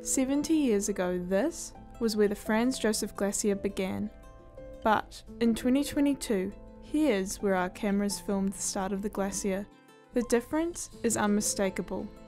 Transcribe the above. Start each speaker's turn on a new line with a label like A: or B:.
A: 70 years ago, this was where the Franz Josef Glacier began. But in 2022, here's where our cameras filmed the start of the glacier. The difference is unmistakable.